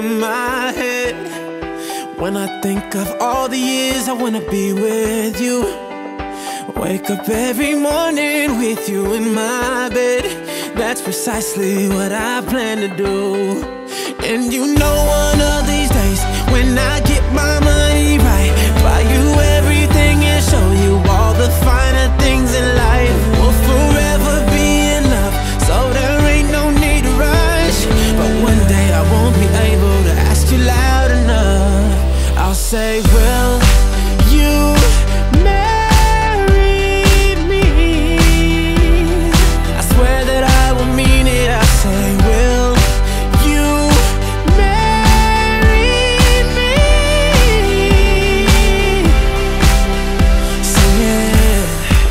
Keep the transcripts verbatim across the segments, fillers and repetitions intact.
to my head when I think of all the years I wanna be with you. Wake up every morning with you in my bed. That's precisely what I plan to do. And you know one of these days, when I get my money right, buy you everything and show you all the finer things in life. We'll forever be in love, so there ain't no need to rush. But one day I won't be able to ask you loud enough. I'll say, will you marry me? I swear that I will mean it. I say, will you marry me? Sing it.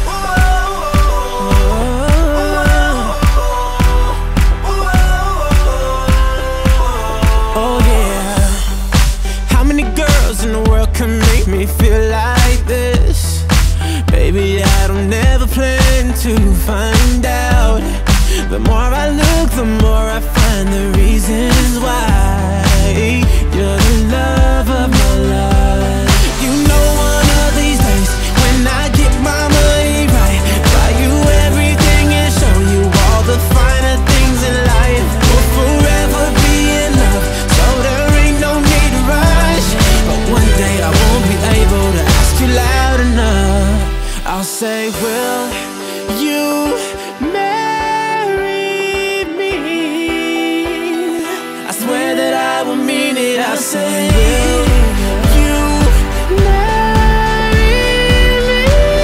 Oh yeah. How many girls in the world can make me feel like this? Baby, I don't never plan to find out. The more I look, the more I find the reasons why you're the love of my life. You know one of these days, when I get my money right, buy you everything and show you all the finer things in life. We'll forever be in love, so there ain't no need to rush. But one day I won't be able to ask you loud enough. I'll say, will you marry me? I swear that I will mean it. I'll say, will you marry me?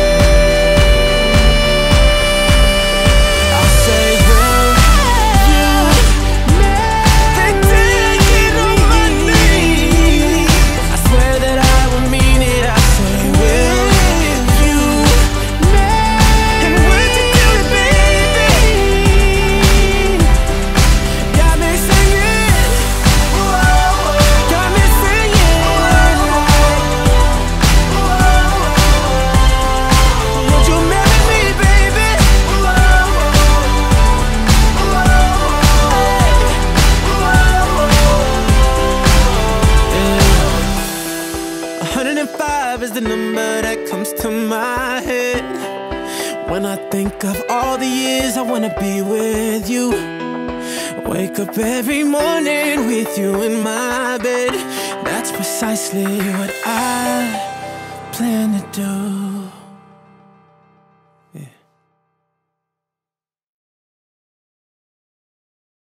I'll say, will you marry me? I swear that I will mean it. I say, will you marry? And when you do it, baby, got me singing, got me singing. Would you marry me, baby? one hundred five is the number that comes to my head when I think of all the years I wanna be with you. Wake up every morning with you in my bed. That's precisely what I plan to do.